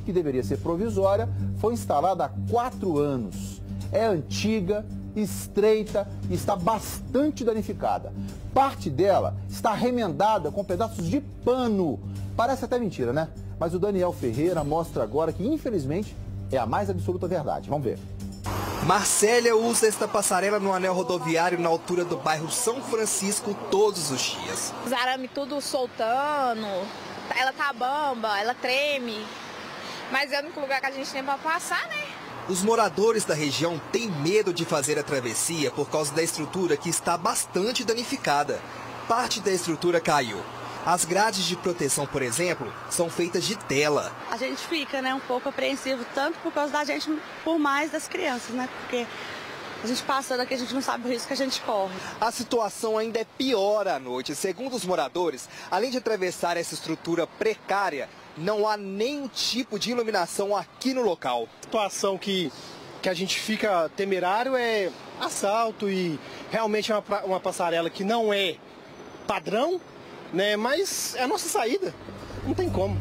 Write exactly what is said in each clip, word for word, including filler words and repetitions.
que deveria ser provisória, foi instalada há quatro anos. É antiga, estreita e está bastante danificada. Parte dela está remendada com pedaços de pano. Parece até mentira, né? Mas o Daniel Ferreira mostra agora que, infelizmente, é a mais absoluta verdade. Vamos ver. Marcélia usa esta passarela no anel rodoviário na altura do bairro São Francisco todos os dias. Os arames tudo soltando, ela tá bamba, ela treme, mas é o único lugar que a gente tem pra passar, né? Os moradores da região têm medo de fazer a travessia por causa da estrutura que está bastante danificada. Parte da estrutura caiu. As grades de proteção, por exemplo, são feitas de tela. A gente fica, né, um pouco apreensivo, tanto por causa da gente, por mais das crianças, né? Porque a gente passando aqui, a gente não sabe o risco que a gente corre. A situação ainda é pior à noite. Segundo os moradores, além de atravessar essa estrutura precária, não há nenhum tipo de iluminação aqui no local. A situação que, que a gente fica temerário é assalto e realmente é uma, uma passarela que não é padrão, né? Mas é a nossa saída, não tem como.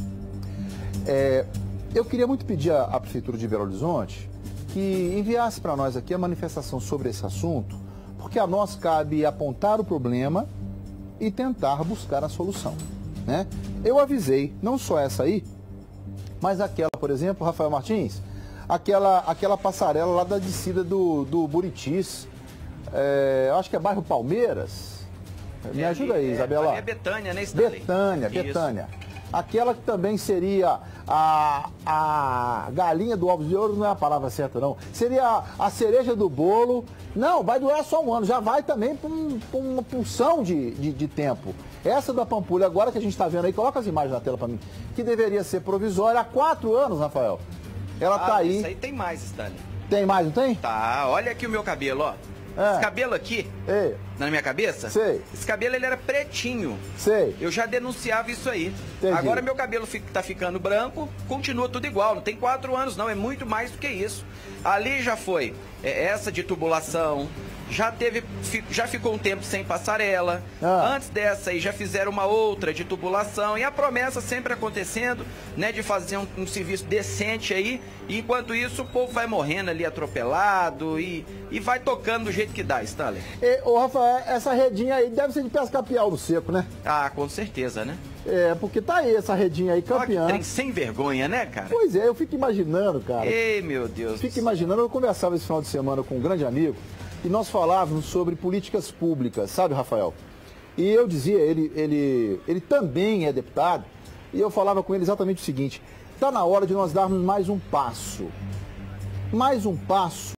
É, eu queria muito pedir à, à Prefeitura de Belo Horizonte que enviasse para nós aqui a manifestação sobre esse assunto, porque a nós cabe apontar o problema e tentar buscar a solução, né? Eu avisei, não só essa aí, mas aquela, por exemplo, Rafael Martins, aquela, aquela passarela lá da descida do, do Buritis, é, eu acho que é bairro Palmeiras. Me ajuda aí, é, Isabela. É Betânia, né, Stanley? Betânia, Isso. Betânia. Aquela que também seria a, a galinha do ovos de ouro, não é a palavra certa não. Seria a, a cereja do bolo. Não, vai durar só um ano, já vai também para um, uma punção de, de, de tempo. Essa da Pampulha, agora que a gente está vendo aí, coloca as imagens na tela para mim, que deveria ser provisória há quatro anos, Rafael. Ela ah, tá aí. Isso aí tem mais, Stanley. Tem mais, não tem? Tá, olha aqui o meu cabelo, ó. É. Esse cabelo aqui, Ei. na minha cabeça, Sei. esse cabelo ele era pretinho. Sei. Eu já denunciava isso aí. Entendi. Agora meu cabelo fica, tá ficando branco, continua tudo igual. Não tem quatro anos não, é muito mais do que isso. Ali já foi é, essa de tubulação, já teve, fi, já ficou um tempo sem passarela. Ah. Antes dessa aí já fizeram uma outra de tubulação. E a promessa sempre acontecendo, né, de fazer um, um serviço decente aí. E enquanto isso o povo vai morrendo ali atropelado e, e vai tocando do jeito que dá, Stanley. E, ô Rafael, essa redinha aí deve ser de pesca-piau no seco, né? Ah, com certeza, né? É, porque tá aí essa redinha aí, campeã. Olha que trem sem vergonha, né, cara? Pois é, eu fico imaginando, cara. Ei, meu Deus. Fico imaginando, eu conversava esse final de semana com um grande amigo e nós falávamos sobre políticas públicas, sabe, Rafael? E eu dizia, ele, ele, ele também é deputado, e eu falava com ele exatamente o seguinte: está na hora de nós darmos mais um passo. Mais um passo